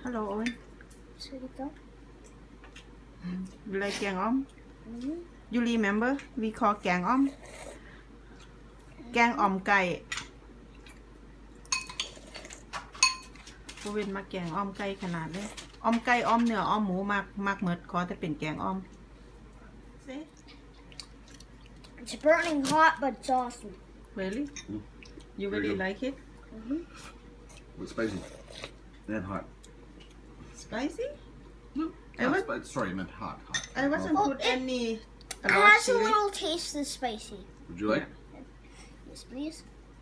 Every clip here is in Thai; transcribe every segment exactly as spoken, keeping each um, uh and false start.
Hello Owen. Sweetie. You like gang om? Mm-hmm. You remember we call gang om? Gang om ไก่โอเวนมาแกงอ้อมไก่ขนาดเลยอ้อมไก่อ้อมเนื้ออ้อมหมูมากมากเมิดขอแต่เป็นแกงอ้อม See? It's burning hot, but it's awesome. Really? Mm. You Very really good. like it? Mm-hmm. It's spicy and hot. Spicy? No, I not was- spi- sorry, I meant hot. Hot. I wasn't Oh, put it- any a It lot has a chili. little taste of spicy. Would you like? Yes, please.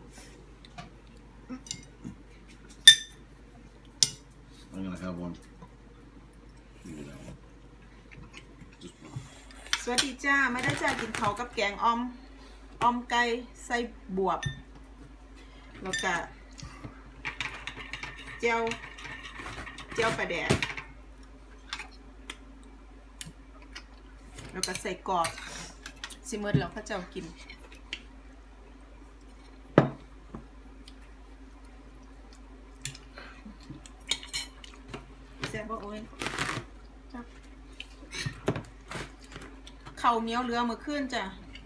I'm gonna have one. You can have one. Just one. สวัสดีจ้าไม่ได้จ้ากินข้าวกับแกงอ้อมอ้อมไก่ใส่บวบแล้วก็เจียวเจียวปลาแดกแล้วก็ใส่กรอบซิเมิร์ดแล้วเขาเจ้ากินแซ่บบ่โอ้ยจับข้าวเหนียวเหลือมื้อคืนจ้ะ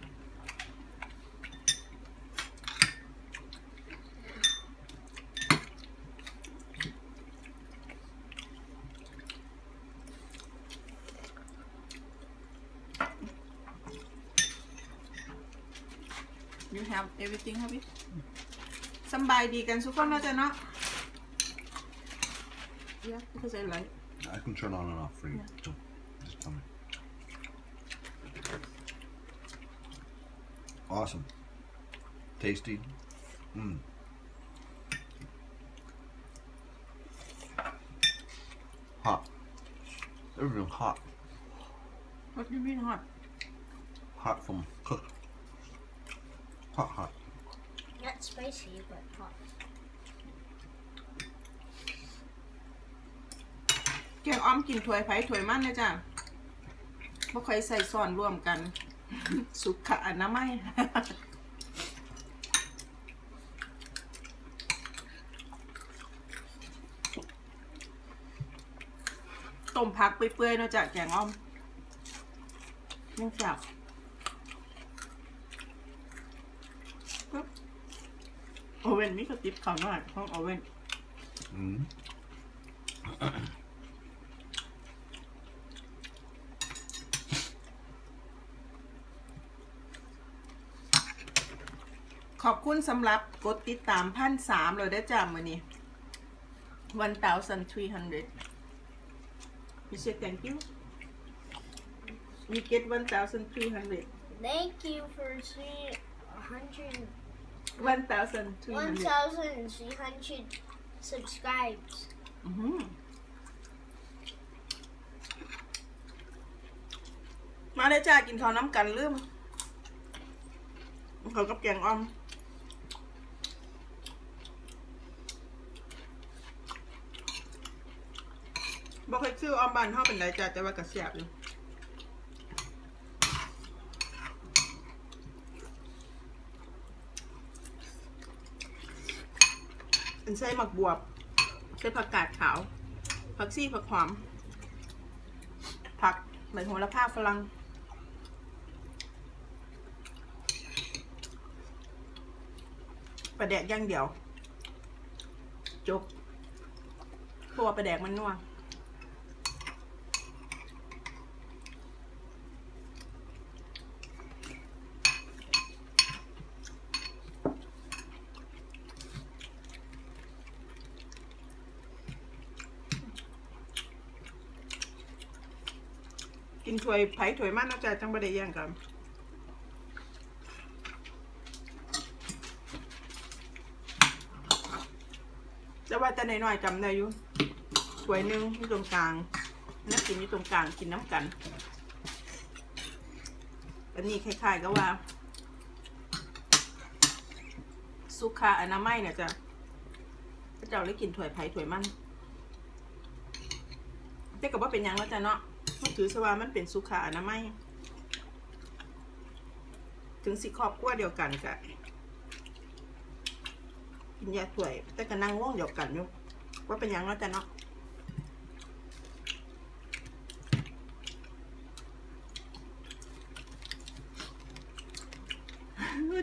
You have everything have it สำบายดีกันทุกคนแล้วจ้ะเนาะ Yeah because I like I can turn on and off for you. So just tell me. Awesome. Tasty. Mmm. Hot. Everything hot. What do you mean hot Hot from cooked. Hot, hot. Not spicy, but hot. แกงอ้อมกินถ้วยไผ่ถ้วยมันเลยจ้ะบ่ค่อยใส่ซ้อนร่วมกัน สุขอนามัย ต้มผักเปื่อยๆเนาะจ้ะแกงอ้อมยังจับปึ๊บโอเว่นมีกระติบข้าวหน่อยห้องโอเว่น Mm. ขอบคุณสำหรับกดติดตามพันสามเลยได้จ้ามื้อนี้ one thousand three hundred you say thank you we get one thousand three hundred Thank you for seeing a hundred, one thousand three one hundred thousand three hundred subscribes. อื้อหือมาได้จ้ากินข้าวน้ำกันลืมข้าวกับแกงอ่อมบ่เคยซื้ออ่อมบ้านเฮาเป็นไรจ้าแต่ว่ากระแซ่บอยู่อันใส่หมักบวบใส่ผักกาดขาวผักซี่ผักหอมผักใบโหระพาฝรั่งปลาแดกย่างเดียวจบเพราะว่าปลาแดกมันนัวกินถ้วยไผ่ถ้วยมันนะจ๊ะจังบ่ได้แย่งกันจะว่าแต่น้อยๆจำได้อยู่ถ้วยหนึงที่ตรงกลางนักกินอยู่ตรงกลางกินน้ำกันอันนี้คล้ายๆก็ว่าสุขาอนามัยเนี่ยจ้ะพระเจ้าเลยกินถ้วยไผ่ถ้วยมันแต่ก็บ่เป็นหยังแล้วจ้ะเนาะมันถือสว่ามันเป็นสุขาอนามัยถึงสิครอบครัวเดียวกันกะกินยาถ้วยแต่ก็นั่งวงเดียวกันอยู่ว่าเป็นหยังแล้วจ้ะเนาะ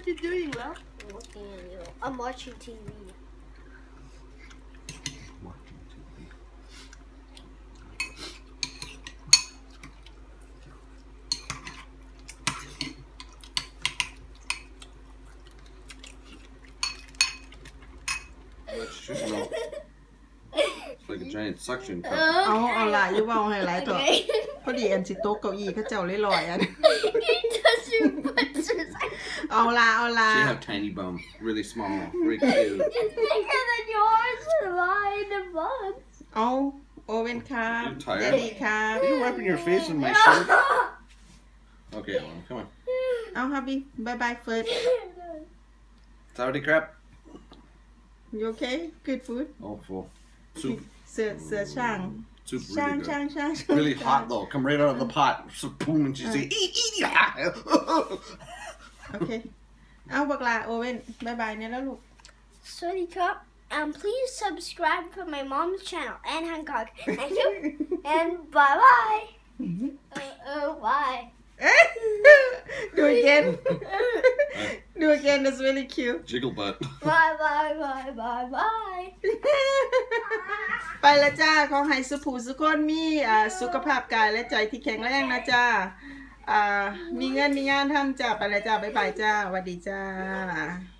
What you doing, love? I'm looking at you. I'm watching T V. Let's just roll. It's like a giant suction cup. เอาเอาละอย่าว่าให้หลายต่อ Okay. พอดีอันสิโต๊ะเก้าอี้เขาเจ้าเลยลอยอัน He doesn't put his เอาละเอาละ She have tiny bum, really small, really cute. It's bigger than yours. Line the bugs. เอาโอเว่นครับ You tired? ดีครับ Are you wiping your face in my shirt? Okay, Ellen, come on. เอาฮับบี้บายบายเฟิร์ส Saudi crap. you okay good food Oh, full. Soup. เสือเสือช่าง Soup ช่าง really ช่าง good. ช่าง Really hot though. Come right out of the pot. So boom, and she say, eat, eat, yeah. โอเคเอาบักลาโอเว่นบายบายเนี่ยแล้วลูก Sweetie Cup. Um, please subscribe for my mom's channel and Hancock. Thank you. And bye bye. Uh, uh, bye. do again do again that's really cute Jiggle butt. Bye bye bye bye bye. ไปแล้วจ้าขอให้สุภูสุคนมีอ่าสุขภาพกายและใจที่แข็งแรงนะจ้าอ่ามีเงินมีงานทำจ้าไปแล้วจ้าบ๊ายบายจ้าสวัสดีจ้า